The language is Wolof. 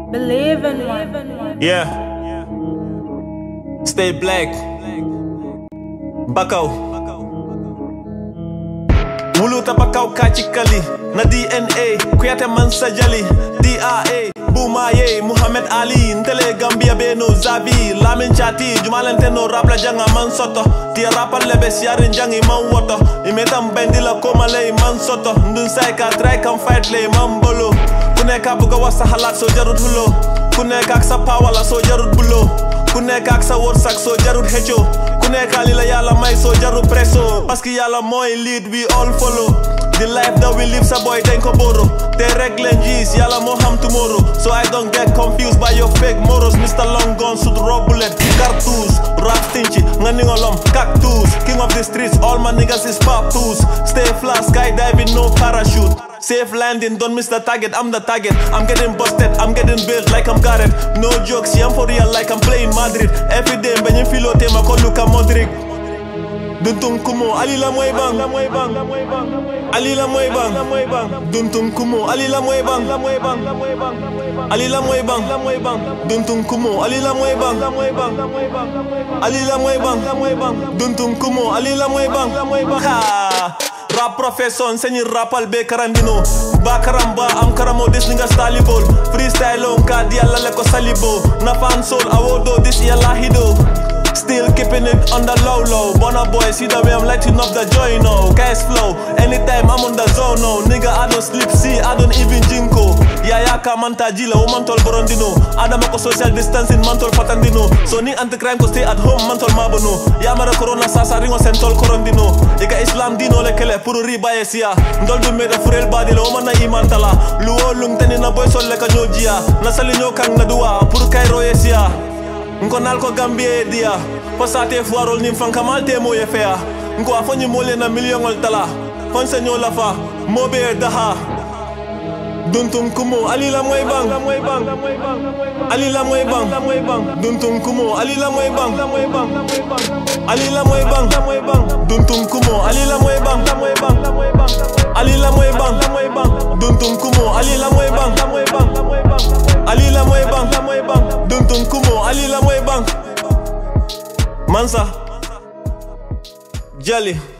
Believe in one. Yeah. Stay black. Bakaw. Wulu tabakaw kachikali. Na DNA. Kuyate Mansah Jali. DRA. Bumaye. Muhammad Ali. Ntele Gambia Beno Zabi. Lamin Chati. Jumalente no rapla janga mansoto. Tia rapal lebe siarin jangi man woto. Imetam bendila koma lay man soto. Ndun saika try can fight lay man bolo. Kuneka buga wasa halat so jarut hulo. Kuneka ak sa pawala so jarut bulo. Kuneka ak sa worsak so jarut hecho. Kuneka lila yala may so jarut preso. Paski yala moy lead we all follow. The life that we live sa boy den ko boro. They reglen G's yala mo ham tomorrow. So I don't get confused by your fake morals. Mr. Long Gun shoot raw bullet. Cartoons, rap stingy, nganingolom, cactus. King of the streets, all my niggas is papus. Stay flat, skydiving, no parachute. Safe landing, don't miss the target, I'm the target. I'm getting busted, I'm getting built like I'm Garrett. No jokes, yeah, I'm for real like I'm playing Madrid. Every day, ben yung filo tema ko Luka Modric. Duntung Koumoh, alila moy bang. Alila moy bang. Duntung Koumoh, alila moy bang. Alila moy bang. Duntung Koumoh, alila moy bang. Alila moy bang. Duntung Koumoh, alila moy bang. Ha! Rap profession, senyi rapal be karandino. Ba karamba, am karamo, this nigga stalibol. Freestyle on kadi ala leko salibo. Na fan soul, awodo, this yala hido. Still keeping it on the low. Bona boy, see the way I'm lighting up the joy, no. Cash flow, anytime I'm on the zone, no. Nigga, I don't sleep, see, I don't even jinko. Yayaka Mansah Jali, o mantol borondino. Adamako social distancing, mantol patandino. So ni anti-crime ko stay at home, mantol mabono. Yamara corona sasa ringo sentol korondino. Ika Islam dino lekele, puru riba yesia. Ndol du meda furel badile, o mana imantala. Luo lung teni na boy sol leka nyojia. Nasali nyokang na dua, puru kairo yesia. Nko nalko Gambia dia Pasate fuarol nim fan kamal te mo ye fea Nko afonyi mole na million tala Fon senyo la fa Mobe daha Duntung Koumoh alila moy bang Alila moy bang Duntung Koumoh alila moy bang Alila moy bang Duntung Koumoh alila moy bang Alila moy bang Duntung Koumoh alila moy bang Alila moy bang Duntung Koumoh alila moy bang Mansah Jali.